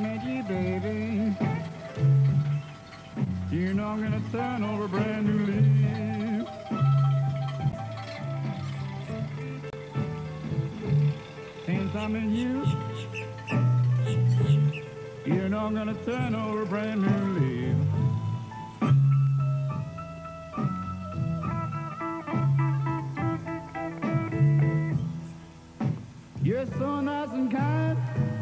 met you, baby, you know I'm gonna turn over a brand new leaf. Since I met you, you know I'm gonna turn over a brand new leaf. You're so nice and kind,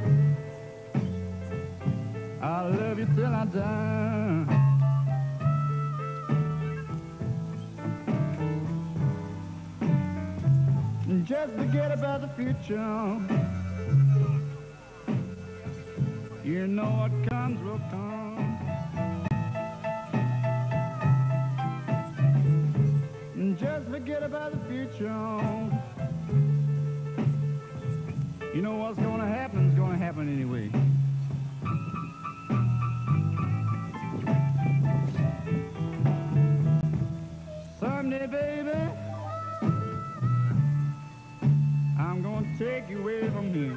I'll love you till I die. Just forget about the future, you know what comes will come. Just forget about the future, you know what's gonna happen is gonna happen anyway. Someday, baby, I'm gonna take you away from here.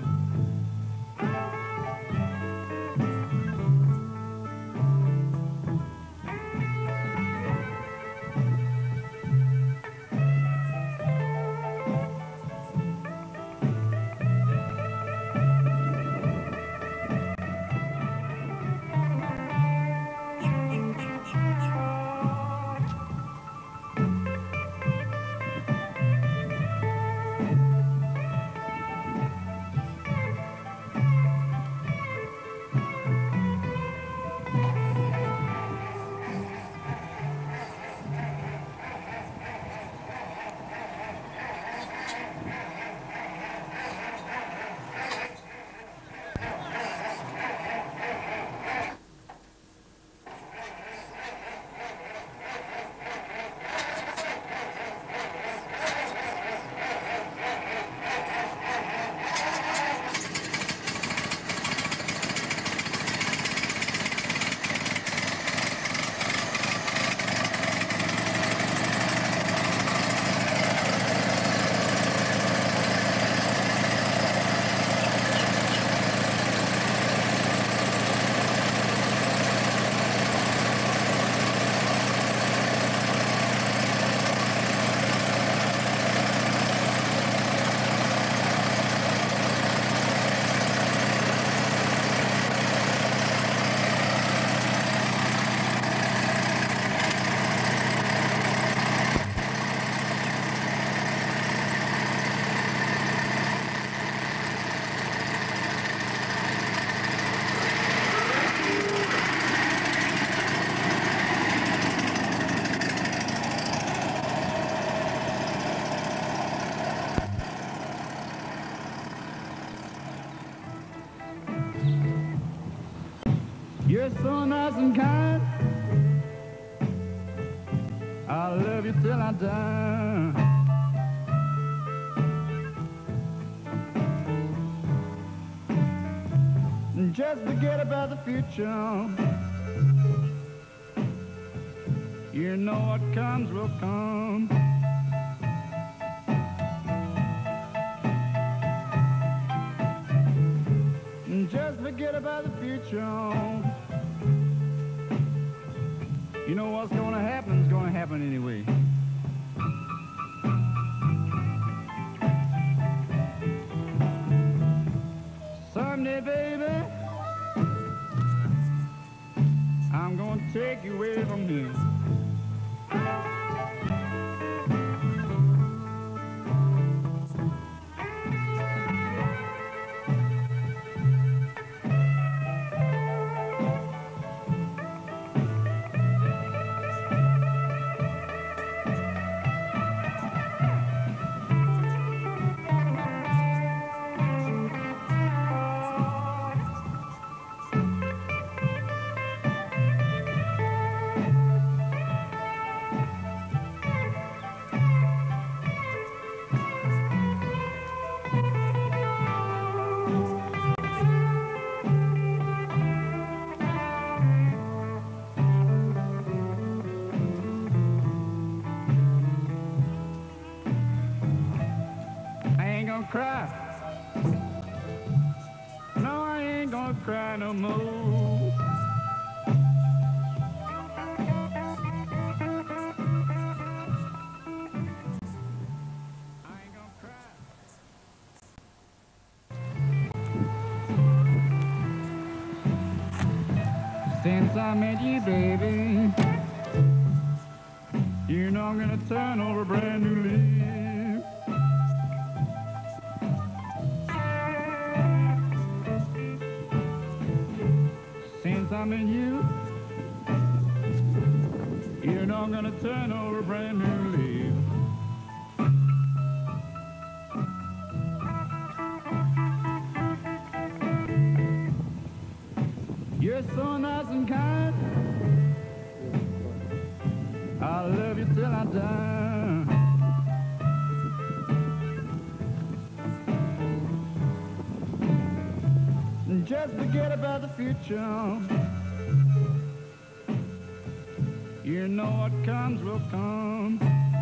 You're so nice and kind, I'll love you till I die. Just forget about the future, you know what comes will come. Just forget about the future, you know what's gonna happen is gonna happen anyway. Someday, baby, I'm gonna take you away from here. Cry. No, I ain't gonna gonna cry no more. Since I met you, baby, you know I'm gonna turn over a brand new leaf. Since I met you, you know I'm gonna turn over a brand new leaf. You're so nice and kind, I'll love you till I die. Just forget about the future. You know what comes will come.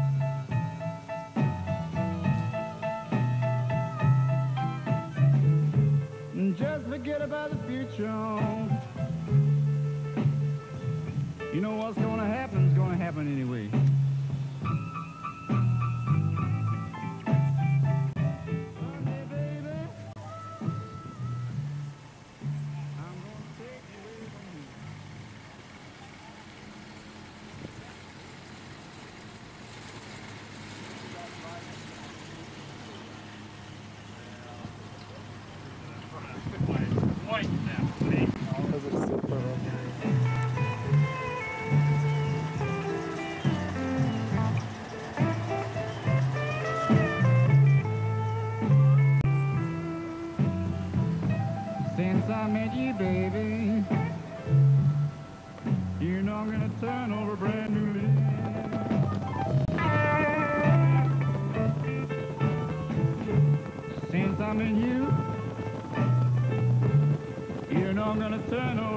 Just forget about the future. You know what's gonna happen is gonna happen anyway. Someday, baby, I'm gonna take you away from you. Since I met you, baby, you know I'm gonna turn over a brand new leaf. Since I met you, you know I'm gonna turn over